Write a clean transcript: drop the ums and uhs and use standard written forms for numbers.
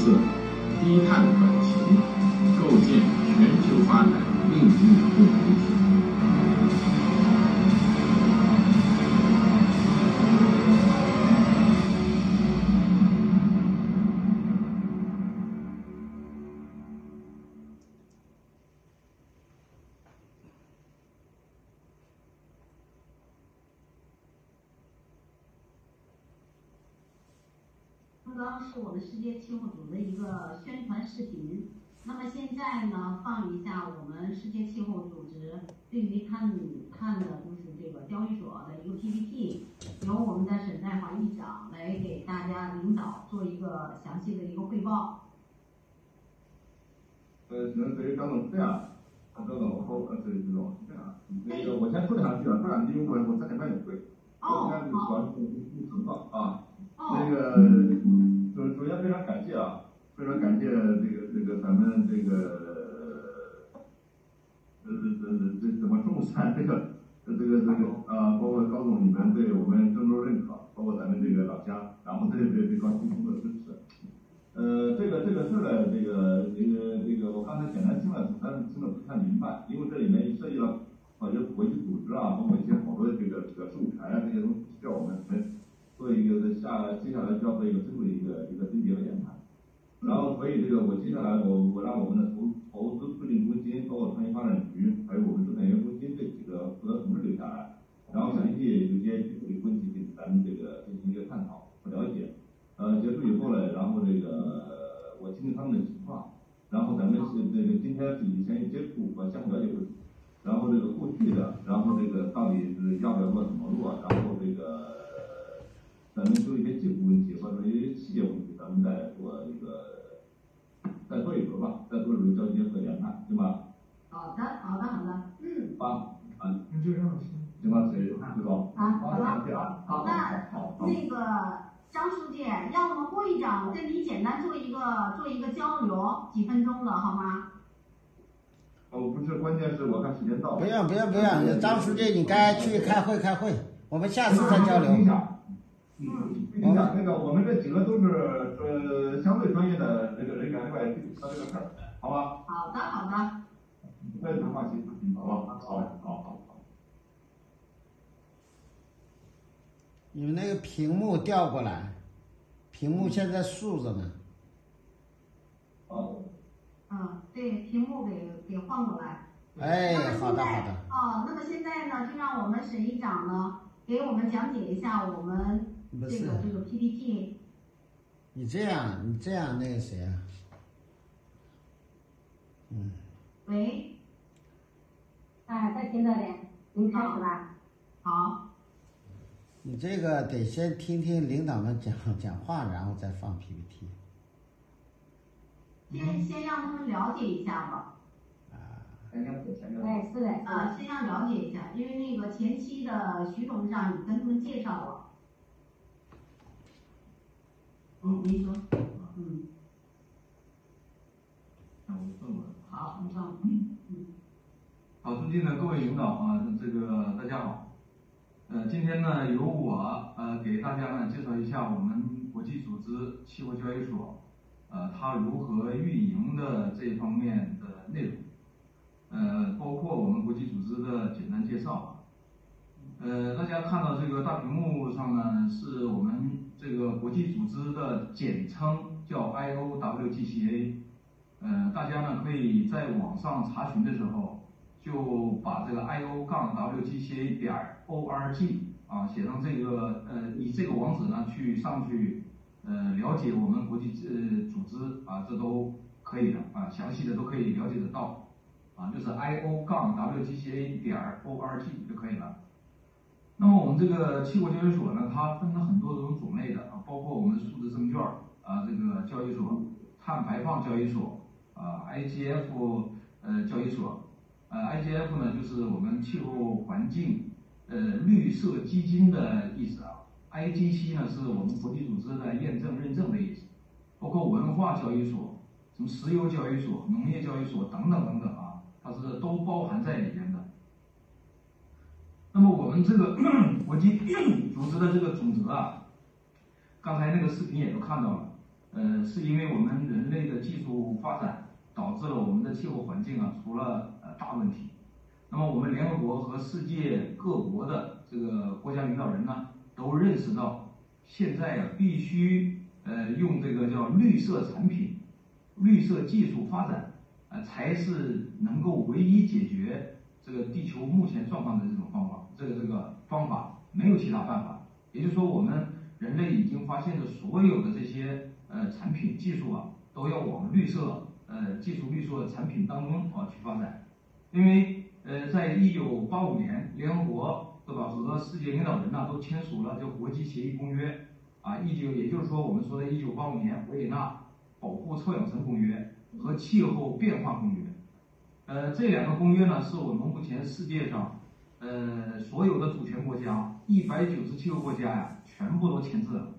策，低碳转型，构建全球发展命运共同体。 刚是我们世界气候组的一个宣传视频。那么现在呢，放一下我们世界气候组织对于碳的就是这个交易所的一个 PPT， 由我们的沈在华议长来给大家领导做一个详细的一个汇报。 只能对于张总这样，这种这样，那个我先说两句啊，不然因为我3点半有会。我现在主要是情况啊。那个首先非常感谢啊，非常感谢这个咱们这个怎么中山这个包括高总你们对我们郑州认可，包括咱们这个老乡，然后对高新工作支持。这个事呢，这个我刚才简单听了，但是听得不太明白，因为这里面涉及到好些国际组织啊，包括一些好多这个授权啊这些东西，需要我们做一个接下来就要做一个深入的一个分别和研判。然后所以这个我接下来我让我们的投资促进中心，包括创新发展局，还有我们生态研究中心这几个负责同志留下来，然后详细有些具体问题给咱们这个进行一个探讨和了解。结束以后呢，然后这个我听听他们的情况，然后咱们是这个今天是以前有接触和相互了解为主，然后这个后续的，然后这个到底是要不要做怎么做，然后这个咱们就一些技术问题或者一些细节问题，咱们再做一个再做一轮吧，再做一轮交接和研判，对吗？ 好的。 你就这样行吧，谁对吧？ 好了。那那个张书记，让我们郭议长跟你简单做一个交流，几分钟的好吗？ 不是，关键是我看时间到了。 不用，张书记你该去开会，我们下次再交流。 那个我们这几个都是相对专业的这个人员过来具体说这个事儿，好吧？ 好的。 那你放心，好吧？好。 你们那个屏幕调过来，屏幕现在竖着呢。 对，屏幕给换过来。 好的。 那么现在呢，就让我们沈议长呢给我们讲解一下我们这个 PPT。 你这样那个谁啊？ 喂。 再听着点，您开始吧。 好。 你这个得先听听领导们讲话，然后再放 PPT。 先让他们了解一下吧。 是的。 先让了解一下，因为那个前期的徐董事长已跟他们介绍了。您说。好，你放。 好，尊敬的各位领导啊，这个大家好。今天呢，由我给大家呢介绍一下我们国际组织气候交易所，它如何运营的这方面的内容，包括我们国际组织的简单介绍。大家看到这个大屏幕上呢，是我们这个国际组织的简称，叫 IOWGCA。大家呢可以在网上查询的时候，就把这个 IO-WGCA.org 写上这个以这个网址呢上去了解我们国际组织这都可以的详细的都可以了解得到就是 IO-WGCA.org 就可以了。那么我们这个气候交易所呢，它分了很多种类的包括我们数字证券这个交易所、碳排放交易所IGF 交易所。IGF 呢就是我们气候环境绿色基金的意思IGC 呢是我们国际组织的验证认证的意思，包括文化交易所、什么石油交易所、农业交易所等等它是都包含在里面的。那么我们这个国际组织的这个总则刚才那个视频也都看到了， 是因为我们人类的技术发展导致了我们的气候环境出了大问题。那么我们联合国和世界各国的这个国家领导人呢，都认识到，现在必须用这个叫绿色产品、绿色技术发展，才是能够唯一解决这个地球目前状况的这种方法。这个方法没有其他办法。也就是说，我们人类已经发现的所有的这些产品技术都要往绿色技术、绿色产品当中去发展。因为在1985年，联合国对吧和世界领导人都签署了叫国际协议公约也就是说我们说的1985年维也纳保护臭氧层公约和气候变化公约。这两个公约呢，是我们目前世界上所有的主权国家197个国家全部都签字了。